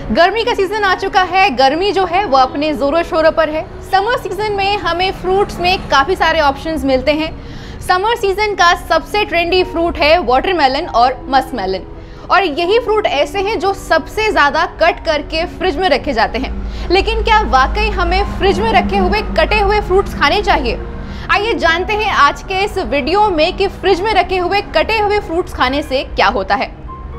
गर्मी का सीजन आ चुका है। गर्मी जो है वो अपने जोरों शोरों पर है। समर सीजन में हमें फ्रूट्स में काफ़ी सारे ऑप्शंस मिलते हैं। समर सीजन का सबसे ट्रेंडी फ्रूट है वाटरमेलन और मस्कमेलन, और यही फ्रूट ऐसे हैं जो सबसे ज़्यादा कट करके फ्रिज में रखे जाते हैं। लेकिन क्या वाकई हमें फ्रिज में रखे हुए कटे हुए फ्रूट्स खाने चाहिए? आइए जानते हैं आज के इस वीडियो में कि फ्रिज में रखे हुए कटे हुए फ्रूट्स खाने से क्या होता है।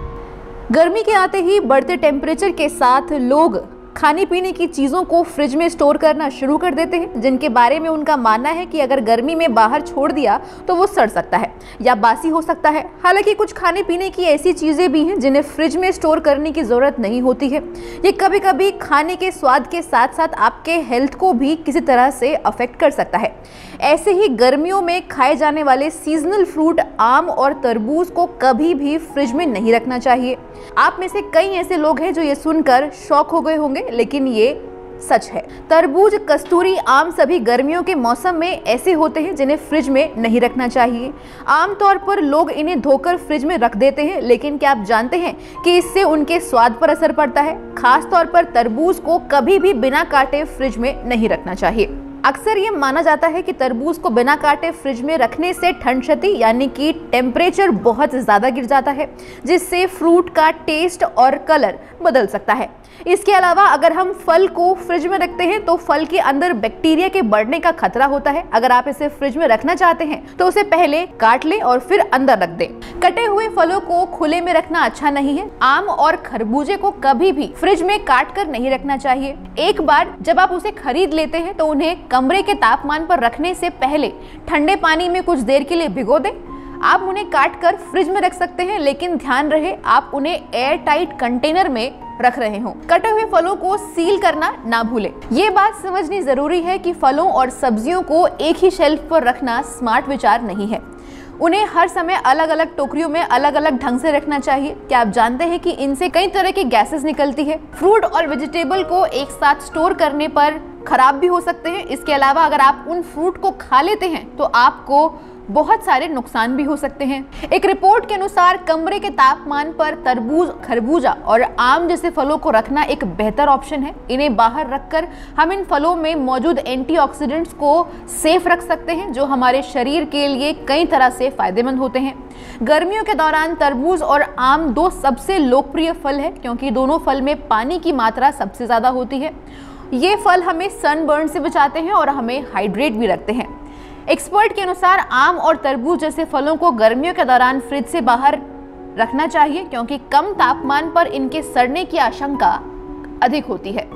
गर्मी के आते ही बढ़ते टेम्परेचर के साथ लोग खाने पीने की चीज़ों को फ्रिज में स्टोर करना शुरू कर देते हैं, जिनके बारे में उनका मानना है कि अगर गर्मी में बाहर छोड़ दिया तो वो सड़ सकता है या बासी हो सकता है। हालांकि कुछ खाने पीने की ऐसी चीज़ें भी हैं जिन्हें फ्रिज में स्टोर करने की ज़रूरत नहीं होती है। ये कभी कभी खाने के स्वाद के साथ साथ आपके हेल्थ को भी किसी तरह से अफेक्ट कर सकता है। ऐसे ही गर्मियों में खाए जाने वाले सीजनल फ्रूट आम और तरबूज को कभी भी फ्रिज में नहीं रखना चाहिए। आप में से कई ऐसे लोग हैं जो ये सुनकर शॉक हो गए होंगे, लेकिन ये सच है। तरबूज, कस्तूरी, आम सभी गर्मियों के मौसम में ऐसे होते हैं जिन्हें फ्रिज में नहीं रखना चाहिए। आमतौर पर लोग इन्हें धोकर फ्रिज में रख देते हैं, लेकिन क्या आप जानते हैं कि इससे उनके स्वाद पर असर पड़ता है? खास तौर पर तरबूज को कभी भी बिना काटे फ्रिज में नहीं रखना चाहिए। अक्सर ये माना जाता है कि तरबूज को बिना काटे फ्रिज में रखने से ठंड क्षति यानी कि टेम्परेचर बहुत ज़्यादा गिर जाता है, जिससे फ्रूट का टेस्ट और कलर बदल सकता है। इसके अलावा अगर हम फल को फ्रिज में रखते हैं तो फल के अंदर बैक्टीरिया के बढ़ने का खतरा होता है। अगर आप इसे फ्रिज में रखना चाहते हैं तो उसे पहले काट लें और फिर अंदर रख दें। कटे हुए फलों को खुले में रखना अच्छा नहीं है। आम और खरबूजे को कभी भी फ्रिज में काट कर नहीं रखना चाहिए। एक बार जब आप उसे खरीद लेते हैं तो उन्हें कमरे के तापमान पर रखने से पहले ठंडे पानी में कुछ देर के लिए भिगो दें। आप उन्हें काट कर फ्रिज में रख सकते हैं, लेकिन ध्यान रहे आप उन्हें एयर टाइट कंटेनर में रख रहे हो। कटे हुए फलों को सील करना ना भूलें। ये बात समझनी जरूरी है कि फलों और सब्जियों को एक ही शेल्फ पर रखना स्मार्ट विचार नहीं है। उन्हें हर समय अलग अलग टोकरियों में अलग अलग ढंग से रखना चाहिए। क्या आप जानते हैं कि इनसे कई तरह की गैसेस निकलती है? फ्रूट और वेजिटेबल को एक साथ स्टोर करने पर खराब भी हो सकते हैं। इसके अलावा अगर आप उन फ्रूट को खा लेते हैं तो आपको बहुत सारे नुकसान भी हो सकते हैं। एक रिपोर्ट के अनुसार कमरे के तापमान पर तरबूज, खरबूजा और आम जैसे फलों को रखना एक बेहतर ऑप्शन है। इन्हें बाहर रखकर हम इन फलों में मौजूद एंटीऑक्सीडेंट्स को सेफ रख सकते हैं, जो हमारे शरीर के लिए कई तरह से फायदेमंद होते हैं। गर्मियों के दौरान तरबूज और आम दो सबसे लोकप्रिय फल है, क्योंकि दोनों फल में पानी की मात्रा सबसे ज्यादा होती है। ये फल हमें सनबर्न से बचाते हैं और हमें हाइड्रेट भी रखते हैं। एक्सपर्ट के अनुसार आम और तरबूज जैसे फलों को गर्मियों के दौरान फ्रिज से बाहर रखना चाहिए, क्योंकि कम तापमान पर इनके सड़ने की आशंका अधिक होती है।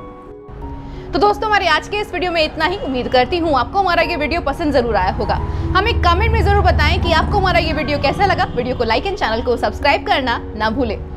तो दोस्तों, हमारे आज के इस वीडियो में इतना ही। उम्मीद करती हूँ आपको हमारा ये वीडियो पसंद जरूर आया होगा। हमें कमेंट में जरूर बताएं कि आपको हमारा ये वीडियो कैसा लगा। वीडियो को लाइक एंड चैनल को सब्सक्राइब करना ना भूलें।